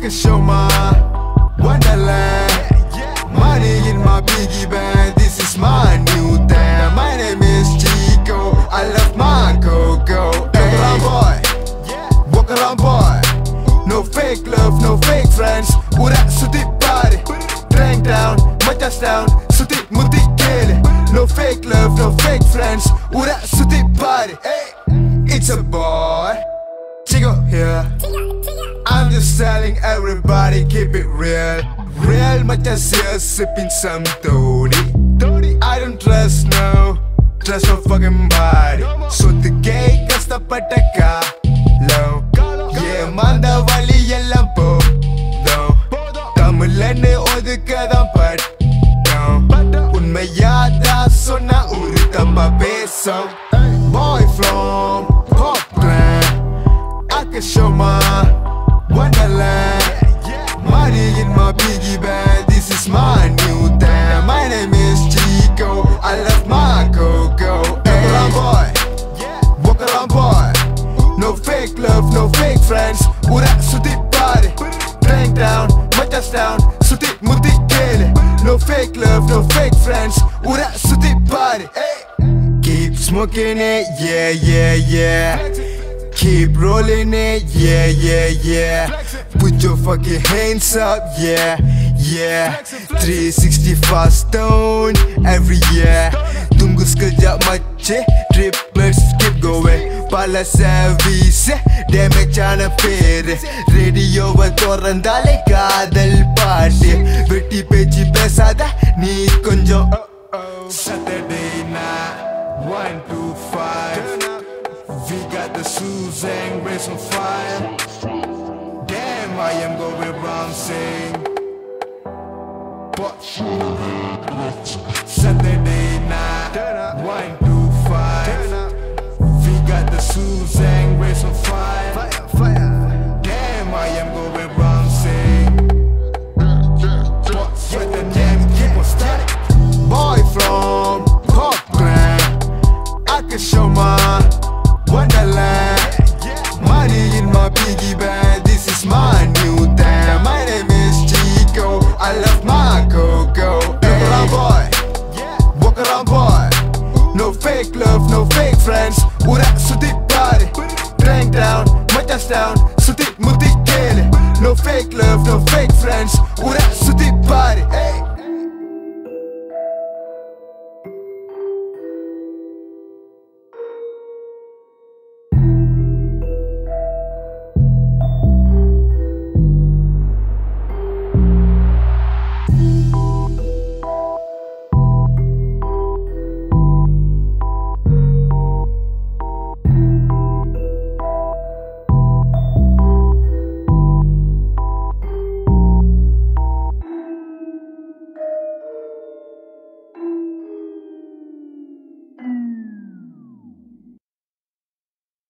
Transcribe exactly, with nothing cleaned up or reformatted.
can show my wonderland. Money in my piggy bank, this is my new thing. My name is Chico, I love my go-go. Walk around boy, walk around boy. No fake love, no fake friends. Urat suti party, drink down, majas down, suti muti kele. No fake love, no fake friends. Urat suti party. It's a boy, Chico here. I'm just telling everybody, keep it real. Real majas here, sipping some Toddy. I don't trust no, trust no fucking body. So the gay kasta pataka low. Yeah, manda vali yellam po down. Tamilane odukadam pat down. Unmayada sonna urutamba beso. Boy from Klang, I can show my wonderland. Money in my piggy bank, this is my new thing. My name is Chico, I love my go-go. Walk around boy, walk around boy. No fake love, no fake friends. Urat suti party, drink down, majas down, suti muti kele. No fake love, no fake friends. Urat suti party. Keep smoking it, yeah, yeah, yeah. Keep rolling it, yeah, yeah, yeah. Put your fucking hands up, yeah, yeah. three sixty fast stone every year. Tunggu sekejap mace, triplets keep going. Pala service, damage chana pere. Radio vatoran dale kadal party. Vetti pechi pesada, ni konjo. Saturday night, one to five. We got the Suzanne race on fire. Damn, I am going around saying but Saturday night, one to five. We got the Suzanne.